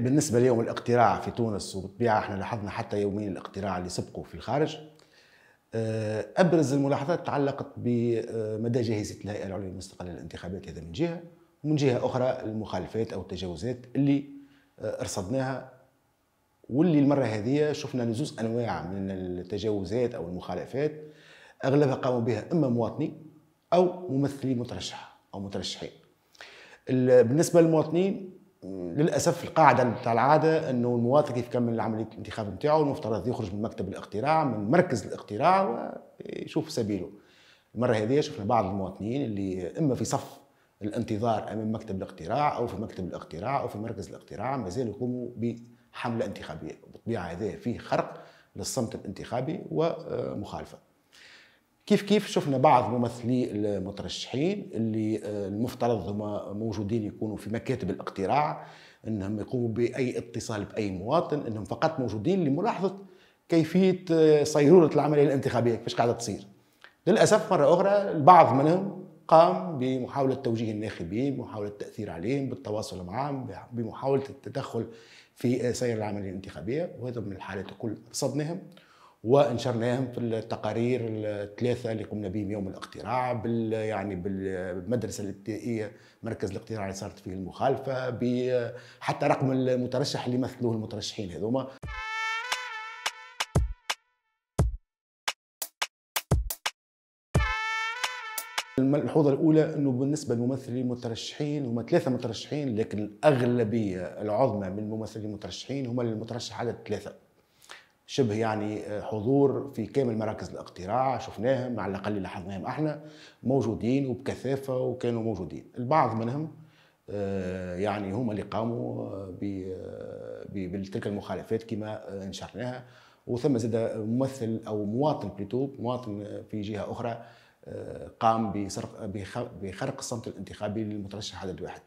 بالنسبة ليوم الاقتراع في تونس، وبالطبيعة احنا لاحظنا حتى يومين الاقتراع اللي سبقوا في الخارج، أبرز الملاحظات تعلقت بمدى جاهزية الهيئة العليا للمستقلة للانتخابات، هذا من جهة، ومن جهة أخرى المخالفات أو التجاوزات اللي رصدناها، واللي المرة هذه شفنا لزوز أنواع من التجاوزات أو المخالفات، أغلبها قاموا بها إما مواطنين أو ممثلي مترشح أو مترشحين. بالنسبة للمواطنين للأسف القاعدة بتاع العادة أنه المواطن كيف كمل عملية الانتخاب نتاعو المفترض يخرج من مكتب الاقتراع، من مركز الاقتراع، ويشوف سبيله. المرة هذه شفنا بعض المواطنين اللي إما في صف الانتظار أمام مكتب الاقتراع أو في مكتب الاقتراع أو في مركز الاقتراع ما زالوا يقوموا بحملة انتخابية، وبالطبيعة هذا فيه خرق للصمت الانتخابي ومخالفة. كيف شفنا بعض ممثلي المترشحين اللي المفترض هم موجودين يكونوا في مكاتب الاقتراع، انهم يقوموا باي اتصال باي مواطن، انهم فقط موجودين لملاحظه كيفيه صيروره العمليه الانتخابيه كيفاش قاعده تصير. للاسف مره اخرى البعض منهم قام بمحاوله توجيه الناخبين، بمحاوله التاثير عليهم، بالتواصل معهم، بمحاوله التدخل في سير العمليه الانتخابيه، وهذا من الحالات الكل رصدناهم ونشرناهم في التقارير الثلاثه اللي قمنا بهم يوم الاقتراع، يعني بالمدرسه الابتدائيه مركز الاقتراع اللي صارت فيه المخالفه، حتى رقم المترشح اللي مثلوه المترشحين هذوما. الملحوظه الاولى انه بالنسبه للممثلين المترشحين هم 3 مترشحين، لكن الاغلبيه العظمى من الممثلين المترشحين هم المترشح عدد 3، شبه يعني حضور في كامل مراكز الاقتراع، شفناهم على الاقل لاحظناهم احنا موجودين وبكثافه وكانوا موجودين. البعض منهم يعني هم اللي قاموا بتلك المخالفات كما نشرناها، وثم زاد ممثل او مواطن في جهه اخرى قام بخرق الصمت الانتخابي للمترشح عدد 1.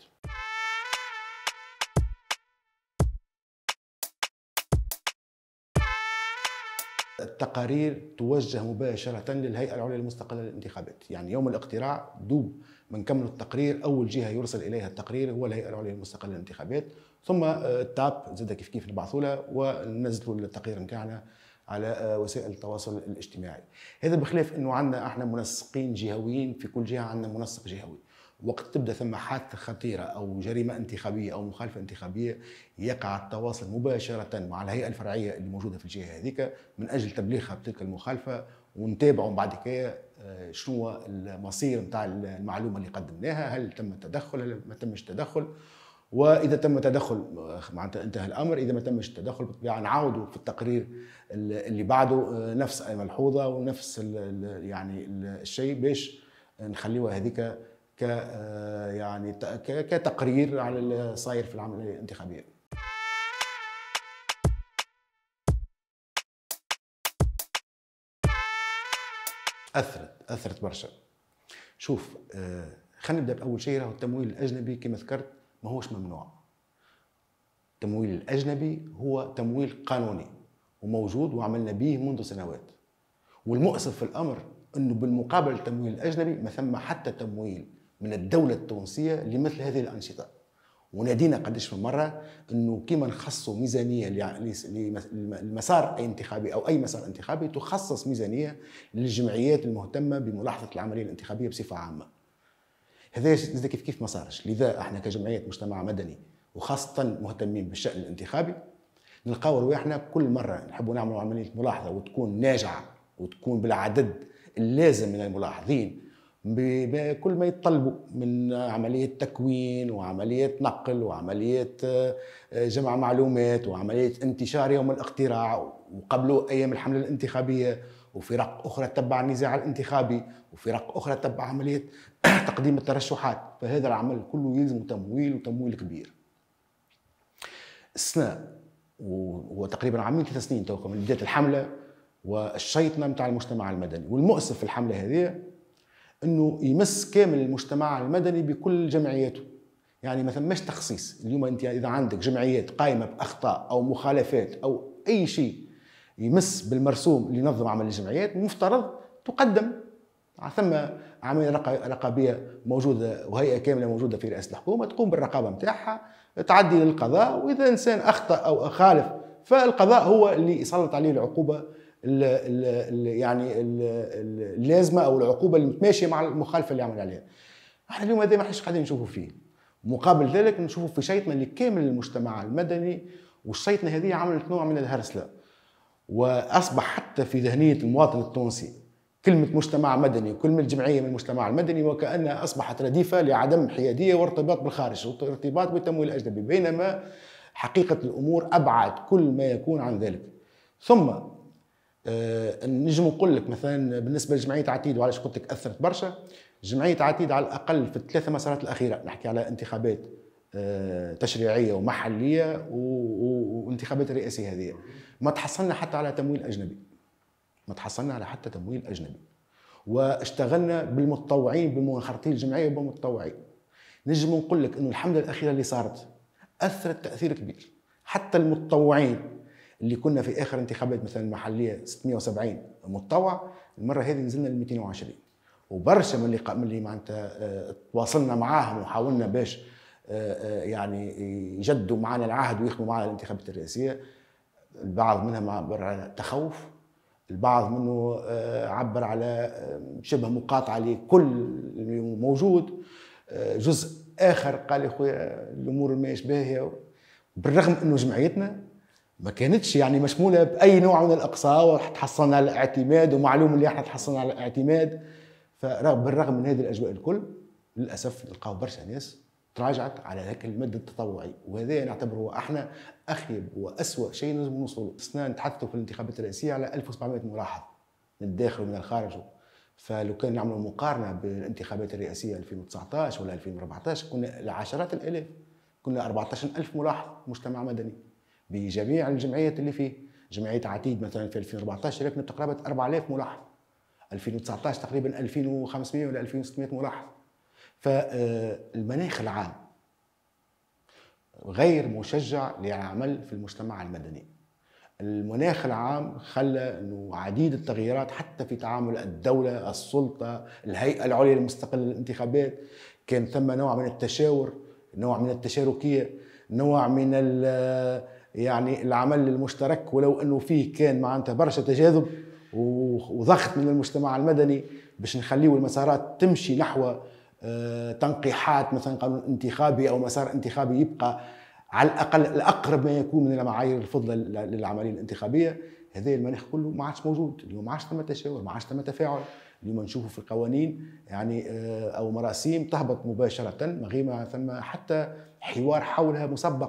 التقارير توجه مباشرة للهيئة العليا للمستقلة للانتخابات، يعني يوم الاقتراع دوب من كملوا التقرير أول جهة يرسل إليها التقرير هو الهيئة العليا للمستقلة للانتخابات، ثم التاب زاد كيف نبعثوا لها وننزلوا التقرير نتاعنا على وسائل التواصل الاجتماعي. هذا بخلاف انه عندنا احنا منسقين جهويين، في كل جهه عندنا منسق جهوي، وقت تبدا ثم حادثه خطيره او جريمه انتخابيه او مخالفه انتخابيه يقع التواصل مباشره مع الهيئه الفرعيه اللي موجوده في الجهه هذيك من اجل تبليغها بتلك المخالفه، ونتابعوا بعد كده شنو المصير نتاع المعلومه اللي قدمناها، هل تم التدخل هل ما تمش تدخل، واذا تم تدخل معناتها انتهى الامر، اذا ما تمش التدخل بالطبيعه نعاودوا في التقرير اللي بعده نفس الملحوظه ونفس يعني الشيء باش نخليوها هذيك يعني كتقرير على اللي صاير في العمليه الانتخابيه. اثرت برشا. شوف خلينا نبدا باول شيء، راهو التمويل الاجنبي كما ذكرت ما هوش ممنوع. التمويل الاجنبي هو تمويل قانوني وموجود وعملنا به منذ سنوات، والمؤسف في الامر انه بالمقابل التمويل الاجنبي ما ثم حتى تمويل من الدوله التونسيه لمثل هذه الانشطه. ونادينا قداش من مره انه كيما نخصصوا ميزانيه لمسار اي انتخابي او اي مسار انتخابي تخصص ميزانيه للجمعيات المهتمه بملاحظه العمليه الانتخابيه بصفه عامه. هذا كيف ما صارش، لذا احنا كجمعيات مجتمع مدني وخاصه مهتمين بالشان الانتخابي نلقاو رواحنا كل مره نحبوا نعملوا عمليه ملاحظه وتكون ناجعه وتكون بالعدد اللازم من الملاحظين بكل ما يتطلبوا من عمليه تكوين وعمليه نقل وعمليه جمع معلومات وعمليه انتشار يوم الاقتراع وقبله ايام الحمله الانتخابيه، وفرق اخرى تتبع النزاع الانتخابي، وفرق اخرى تتبع عمليه تقديم الترشحات، فهذا العمل كله يلزم تمويل وتمويل كبير. السنه وتقريبا عامين 3 سنين توكم من بدايه الحمله والشيطنه نتاع المجتمع المدني، والمؤسف في الحمله هذه انه يمس كامل المجتمع المدني بكل جمعياته، يعني ما ثماش تخصيص. اليوم انت اذا عندك جمعيات قائمه باخطاء او مخالفات او اي شيء يمس بالمرسوم اللي ينظم عمل الجمعيات مفترض تقدم، ثم عمليه رقابيه موجوده وهيئه كامله موجوده في رئاسه الحكومه تقوم بالرقابه نتاعها تعدي للقضاء، واذا انسان اخطا او خالف فالقضاء هو اللي يسلط عليه العقوبه اللازمه او العقوبه اللي متماشيه مع المخالفه اللي عمل عليها. احنا اليوم هذا ما احناش قاعدين نشوفوا فيه، مقابل ذلك نشوفوا في شيطنه لكامل المجتمع المدني، والشيطنه هذه عملت نوع من الهرسله، واصبح حتى في ذهنيه المواطن التونسي كلمه مجتمع مدني وكلمه جمعيه من المجتمع المدني وكانها اصبحت رديفه لعدم حياديه وارتباط بالخارج وارتباط بالتمويل الاجنبي، بينما حقيقه الامور ابعد كل ما يكون عن ذلك. ثم نجم نقول لك مثلا بالنسبه لجمعيه عتيد، وعلاش قلت لك اثرت برشا. جمعيه عتيد على الاقل في الثلاثه مسارات الاخيره، نحكي على انتخابات تشريعيه ومحليه وانتخابات الرئاسيه هذه، ما تحصلنا حتى على تمويل اجنبي، ما تحصلنا على حتى تمويل اجنبي، واشتغلنا بالمتطوعين بمنخرطي الجمعيه وبالمتطوعين. نجم نقول لك انه الحمله الاخيره اللي صارت اثرت تاثير كبير، حتى المتطوعين اللي كنا في اخر انتخابات مثلا المحليه 670 متطوع، المره هذه نزلنا ل 220، وبرشا من اللي معناتها تواصلنا معاهم وحاولنا باش يعني يجدوا معنا العهد ويخدموا معنا الانتخابات الرئاسيه. البعض منهم عبر على تخوف، البعض منه عبر على شبه مقاطعه لكل اللي موجود، جزء اخر قال يا خويا الامور ما باهيه، بالرغم انه جمعيتنا ما كانتش يعني مشموله باي نوع من الاقصاء وتحصلنا على الاعتماد، ومعلوم اللي احنا تحصلنا على الاعتماد. فبالرغم من هذه الاجواء الكل للاسف نلقاو برشا ناس تراجعت على ذاك المد التطوعي، وهذا نعتبره احنا اخيب واسوأ شيء نجم نوصلوا. سنا نتحدثوا في الانتخابات الرئاسيه على 1700 ملاحظ من الداخل ومن الخارج، فلو كان نعملوا مقارنه بالانتخابات الرئاسيه 2019 ولا 2014 كنا العشرات الالاف، كنا 14000 ملاحظ مجتمع مدني بجميع الجمعيات اللي فيه. جمعيه عتيد مثلا في 2014 شاركنا بتقريبا 4000 ملاحظ، 2019 تقريبا 2500 ولا 2600 ملاحظ. فالمناخ العام غير مشجع للعمل في المجتمع المدني. المناخ العام خلى انه عديد التغييرات حتى في تعامل الدوله، السلطه، الهيئه العليا المستقله للانتخابات، كان ثم نوع من التشاور، نوع من التشاركيه، نوع من يعني العمل المشترك، ولو انه فيه كان معناتها برشا تجاذب وضغط من المجتمع المدني باش نخليو المسارات تمشي نحو تنقيحات مثلا قانون انتخابي او مسار انتخابي يبقى على الاقل الاقرب ما يكون من المعايير الفضلى للعمليه الانتخابيه. هذا المناخ كله ما عادش موجود اليوم، ما عادش ثم تشاور، ما عادش ثم تفاعل. اليوم نشوفوا في قوانين يعني او مراسيم تهبط مباشره من غير ما ثم حتى حوار حولها مسبق.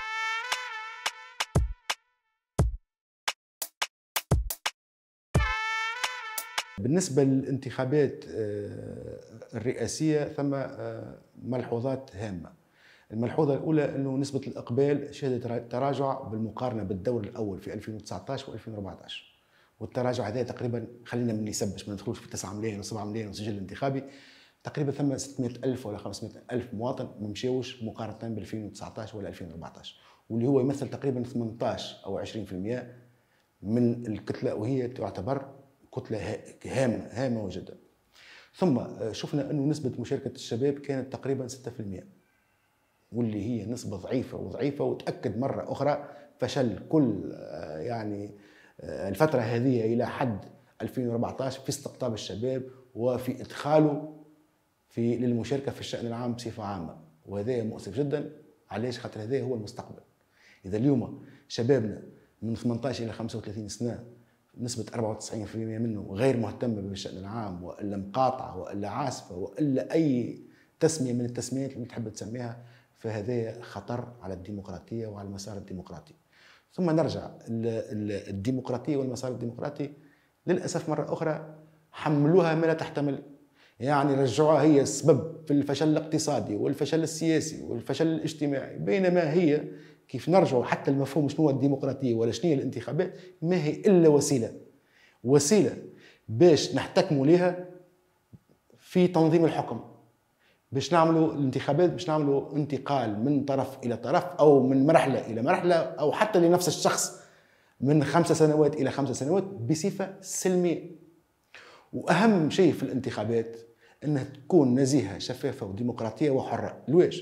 بالنسبة للانتخابات الرئاسية ثم ملحوظات هامة. الملحوظة الأولى أنه نسبة الإقبال شهدت تراجع بالمقارنة بالدور الأول في 2019 و2014، والتراجع هذا تقريبا خلينا من نسب باش ما ندخلوش في 9 ملايين و7 ملايين وسجل انتخابي، تقريبا ثم 600,000 ولا 500,000 مواطن ما مشاوش مقارنة ب 2019 ولا 2014، واللي هو يمثل تقريبا 18 أو 20% من الكتلة، وهي تعتبر كتلة هامة جدا. ثم شفنا أنه نسبة مشاركة الشباب كانت تقريبا 6%، واللي هي نسبة ضعيفة وتأكد مرة أخرى فشل كل يعني الفترة هذه إلى حد 2014 في استقطاب الشباب وفي إدخاله للمشاركة في الشأن العام بصفة عامة، وهذا مؤسف جدا. علاش؟ خاطر هذا هو المستقبل. إذا اليوم شبابنا من 18 إلى 35 سنة نسبة 94% منه غير مهتمة بالشأن العام، وإلا مقاطعة، وإلا عاسفة، وإلا أي تسمية من التسميات اللي تحب تسميها، فهذا خطر على الديمقراطية وعلى المسار الديمقراطي. ثم نرجع الديمقراطية والمسار الديمقراطي للأسف مرة أخرى حملوها ما لا تحتمل، يعني رجعوها هي السبب في الفشل الاقتصادي والفشل السياسي والفشل الاجتماعي، بينما هي كيف نرجعوا حتى المفهوم شنو هو الديمقراطية ولا شنو هي الانتخابات، ما هي إلا وسيلة باش نحتكموا لها في تنظيم الحكم، باش نعملوا الانتخابات، باش نعملوا انتقال من طرف إلى طرف أو من مرحلة إلى مرحلة أو حتى لنفس الشخص من 5 سنوات إلى 5 سنوات بصفة سلمية. وأهم شيء في الانتخابات أنها تكون نزيهة شفافة وديمقراطية وحرة. لواش؟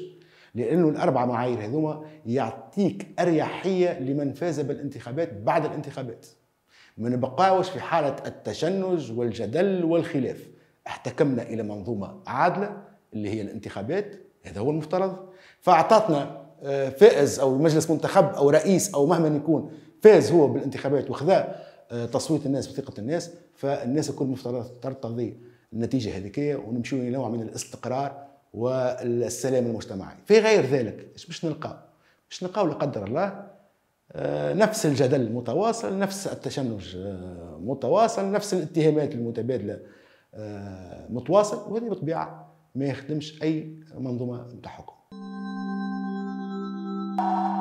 لانه الاربع معايير هذوما يعطيك اريحيه لمن فاز بالانتخابات بعد الانتخابات. ما نبقاوش في حاله التشنج والجدل والخلاف. احتكمنا الى منظومه عادله اللي هي الانتخابات، هذا هو المفترض. فاعطتنا فائز او مجلس منتخب او رئيس او مهما يكون فاز هو بالانتخابات وخذا تصويت الناس وثقه الناس، فالناس الكل مفترض ترتضي النتيجه هذيك ونمشيو الى نوع من الاستقرار والسلام المجتمعي. في غير ذلك ايش باش نلقاو؟ باش نلقاو لا قدر الله نفس الجدل المتواصل، نفس التشنج متواصل، نفس الاتهامات المتبادله متواصل، وهذه بالطبيعه ما يخدمش اي منظومه نتاع حكم.